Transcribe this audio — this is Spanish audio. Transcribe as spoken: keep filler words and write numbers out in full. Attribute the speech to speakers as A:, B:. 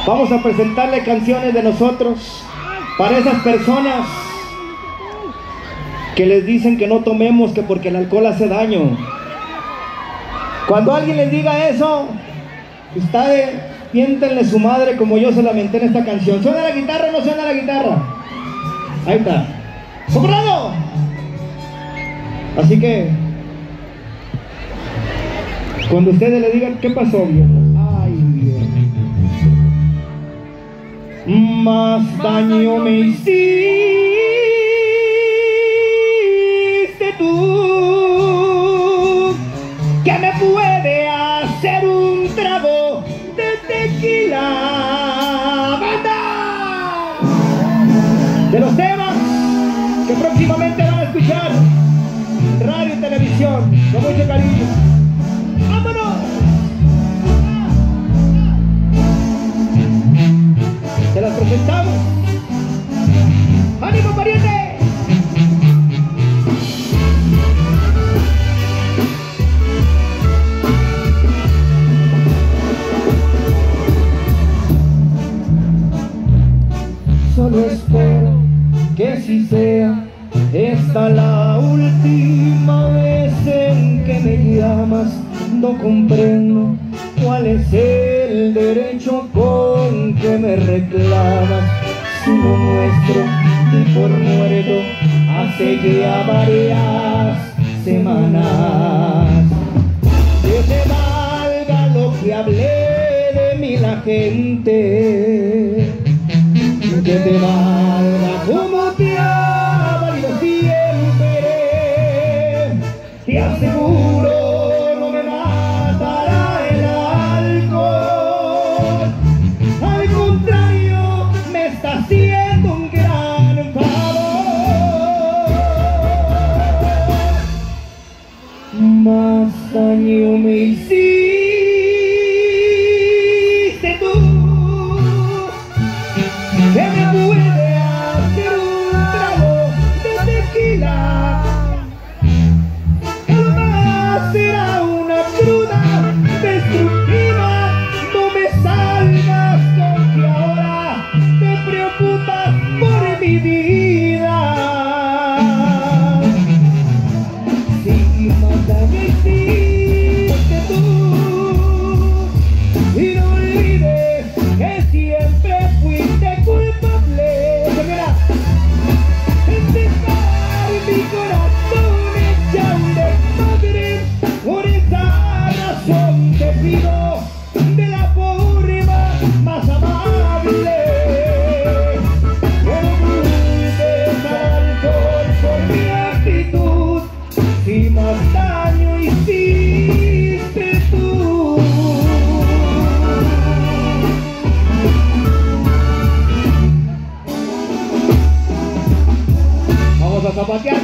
A: Vamos a presentarle canciones de nosotros para esas personas que les dicen que no tomemos, que porque el alcohol hace daño. Cuando alguien les diga eso, ustedes piéntenle su madre como yo se lamenté en esta canción. ¿Suena la guitarra o no suena la guitarra? Ahí está. ¡Socorrado! Así que cuando ustedes le digan, ¿qué pasó, viejo? Ay, viejo. Más daño me hiciste tú que me puede hacer un trago de tequila. ¡Banda! De los temas que próximamente van a escuchar en radio y televisión, con mucho cariño. ¡Vámonos! Se las presentamos. ¡Ánimo, pariente! Solo espero que si sea esta la última vez en que me llamas. No comprendo cuál es el derecho con que me reclamas. Si lo nuestro y por muerto hace ya varias semanas. Que te valga lo que hablé de mí la gente, que te valga como te ha valido siempre. Te aseguro no me matará el alcohol, al contrario me está haciendo un gran favor. Más daño me hiciste tú que me puede hacer un trago de tequila. Jamás será una cruda destructiva. No me salgas con que ahora te preocupas por mi vida. Si más daño hiciste tú, y no olvides que siempre fuiste culpable. Mira, en dejar mi corazón hecha un desmadre. Por esa razón te pido de la forma más amable que no culpes al alcohol por mi actitud. Si más daño hiciste tú. Vamos a zapatear.